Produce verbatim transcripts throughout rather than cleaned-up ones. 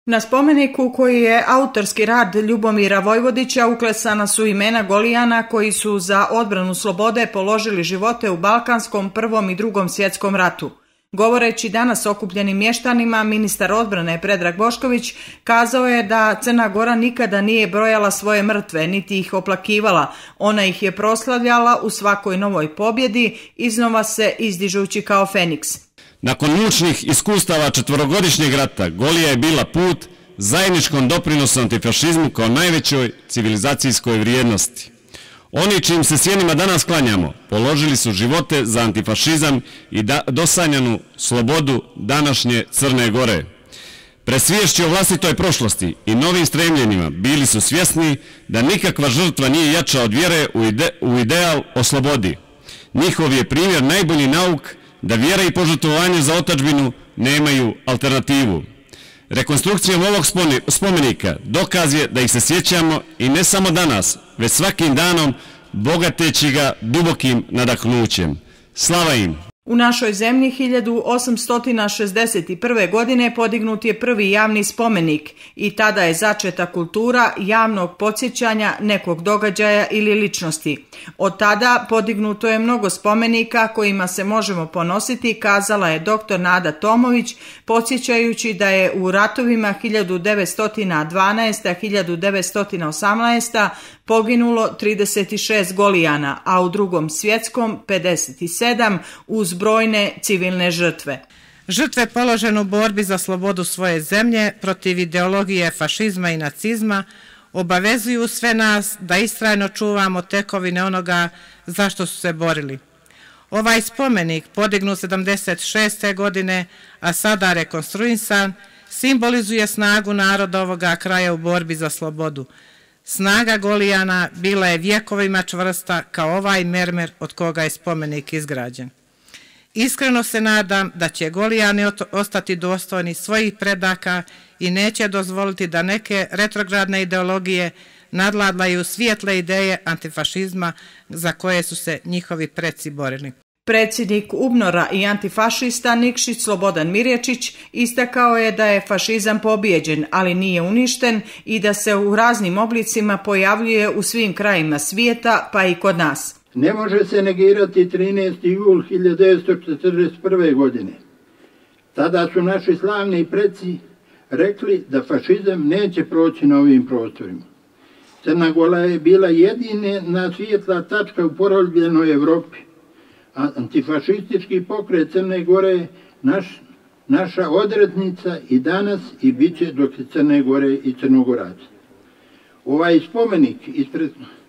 Na spomeniku koji je autorski rad Ljubomira Vojvodića uklesana su imena Golijana koji su za odbranu slobode položili živote u Balkanskom prvom i drugom svjetskom ratu. Govoreći danas okupljenim mještanima, ministar odbrane Predrag Bošković kazao je da Crna Gora nikada nije brojala svoje mrtve, niti ih oplakivala. Ona ih je proslavljala u svakoj novoj pobjedi, iznova se izdižući kao Feniks. Nakon mučnih iskustava četvorogodišnjeg rata, Golija je bila put zajedničkom doprinosu antifašizmu kao najvećoj civilizacijskoj vrijednosti. Oni čijim se sjenima danas klanjamo, položili su živote za antifašizam i da, dosanjanu slobodu današnje Crne Gore. Presviješću o vlastitoj prošlosti i novim stremljenjima bili su svjesni da nikakva žrtva nije jača od vjere u, ide, u ideal o slobodi. Njihov je primjer najbolji nauk da vjera i požrtvovanje za otadžbinu nemaju alternativu. Rekonstrukcijom ovog spomenika dokaz je da ih se sjećamo i ne samo danas, već svakim danom bogateći ga dubokim nadahnućem. Slava im! U našoj zemlji hiljadu osamsto šezdeset prve. godine podignut je prvi javni spomenik i tada je začeta kultura javnog podsjećanja nekog događaja ili ličnosti. Od tada podignuto je mnogo spomenika kojima se možemo ponositi, kazala je doktor Nada Tomović, podsjećajući da je u ratovima hiljadu devetsto dvanaeste. hiljadu devetsto osamnaeste. poginulo trideset šest Golijana, a u drugom svjetskom pedeset sedam uz brojne civilne žrtve. Žrtve položene u borbi za slobodu svoje zemlje protiv ideologije fašizma i nacizma obavezuju sve nas da istrajno čuvamo tekovine onoga za što su se borili. Ovaj spomenik, podignut sedamdeset šeste. godine, a sada rekonstruisan, simbolizuje snagu naroda ovoga kraja u borbi za slobodu. Snaga Golijana bila je vjekovima čvrsta kao ovaj mermer od koga je spomenik izgrađen. Iskreno se nadam da će Golijani ostati dostojni svojih predaka i neće dozvoliti da neke retrogradne ideologije nadvladaju svijetle ideje antifašizma za koje su se njihovi preci borili. Predsjednik UBNOR-a i antifašista Nikšić Slobodan Mirječić istakao je da je fašizam pobijeđen, ali nije uništen i da se u raznim oblicima pojavljuje u svim krajima svijeta, pa i kod nas. Ne može se negirati trinaesti jul hiljadu devetsto četrdeset prve. godine. Tada su naši slavni preci rekli da fašizam neće proći na ovim prostorima. Crna Gora je bila jedina svijetla tačka u porobljenoj Evropi. Antifašistički pokret Crne Gore je naš, naša odrednica i danas i bit će dok je Crne Gore i Crnogoraca. Ovaj spomenik ispred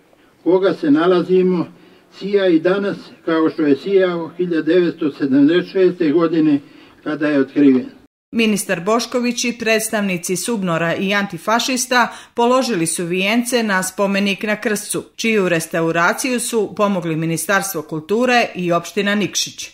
koga se nalazimo sija i danas kao što je sijao hiljadu devetsto sedamdeset šeste. godine kada je otkriven. Ministar Bošković i predstavnici UBNOR-a i antifašista položili su vijence na spomenik na Krscu, čiju restauraciju su pomogli Ministarstvo kulture i opština Nikšić.